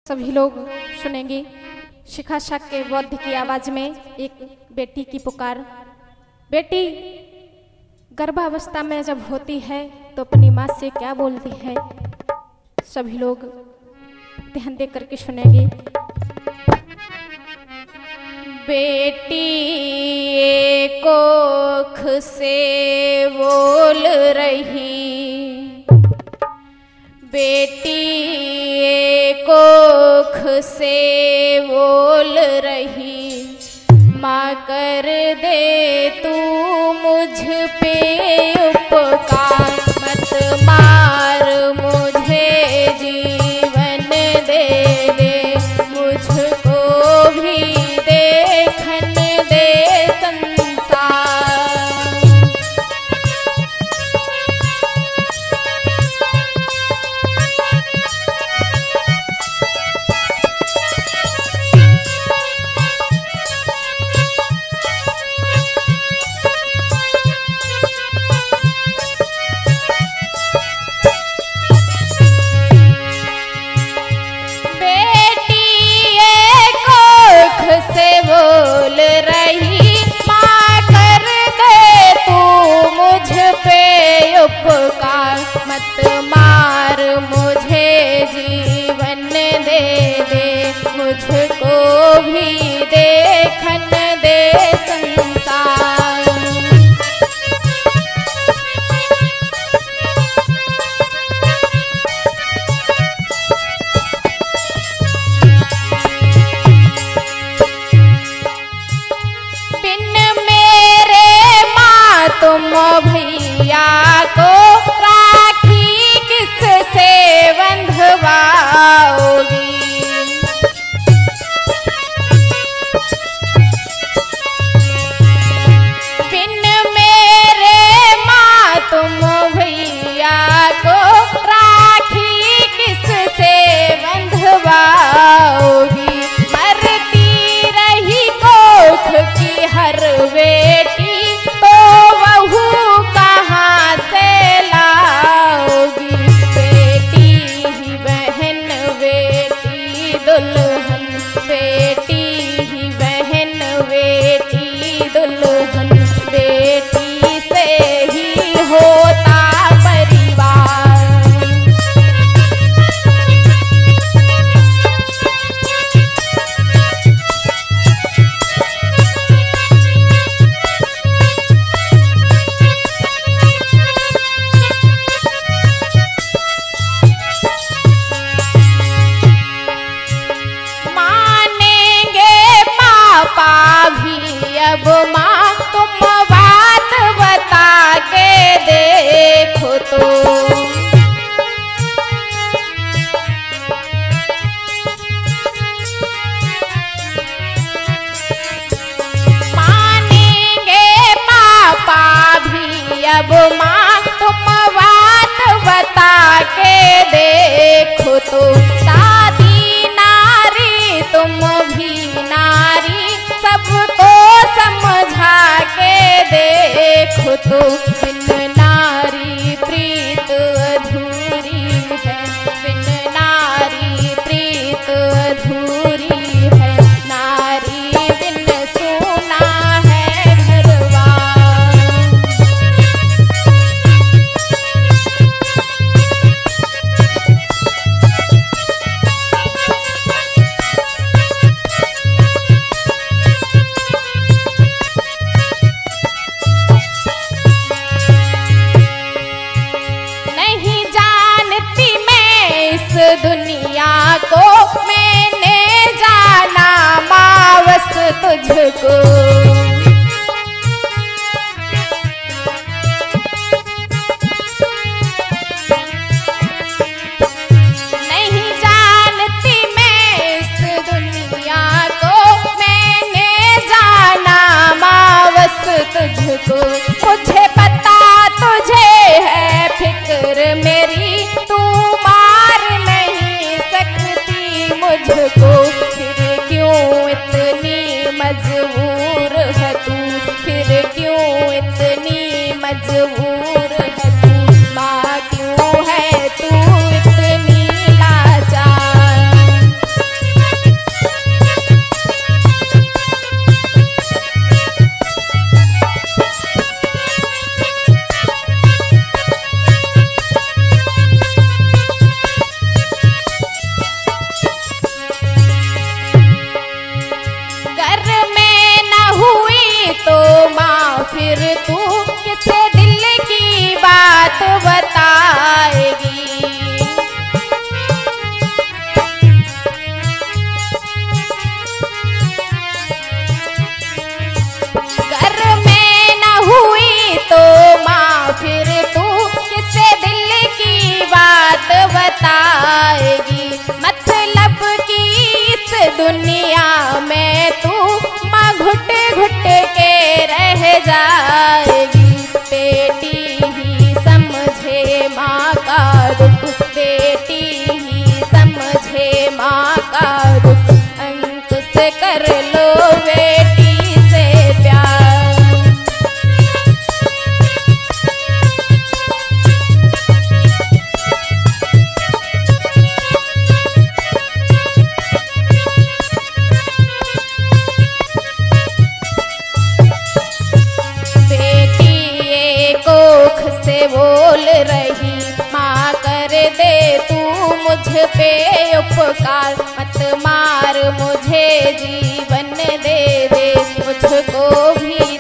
सभी लोग सुनेंगे शिखा शक के बौद्ध की आवाज में एक बेटी की पुकार। बेटी गर्भावस्था में जब होती है तो अपनी माँ से क्या बोलती है, सभी लोग ध्यान दे करके सुनेंगे। बेटी कोख से बोल रही, बेटी कोख से बोल रही, माँ कर दे तू मुझ पे उपकार, मत मार मुझे जीवन दे दे, मुझको भी देखन दे संसार। बोल रही, माँ कर दे तू मुझ पे उपकार, मत मार मुझे जीवन दे दे, मुझको भी देखन दे संसार। तुम भैया को राखी किससे बंधवाओगी, बिन मेरे माँ तुम भैया को राखी किससे बंधवाओगी, मरती रही कोख की हर बेटी तो बहू कहाँ से लाओगी, बेटी ही बहन बेटी दुल्हन, बेटी ही बहन बेटी दुल्हन, बेटी से ही होता परिवार। अब माँ तुम बात बता के देखो तो, मानेंगे पापा भी अब माँ तुम बात बता के देखो तो, दादी नारी तुम भी नारी सबको समझा के देखो तो, बिन नारी प्रीत अधूरी है, बिन नारी प्रीत अधूरी है, नारी बिन सूना है घरवार। दुनिया को मैंने जाना माँ बस तुझको, नहीं जानती मैं इस दुनिया को, मैंने जाना माँ बस तुझको, मुझे पता तुझे है फिक्र मेरी, तू मुझको फिर क्यों इतनी मजबूर रही। माँ कर दे तू मुझ पे उपकार, मत मार मुझे जीवन दे दे, मुझको भी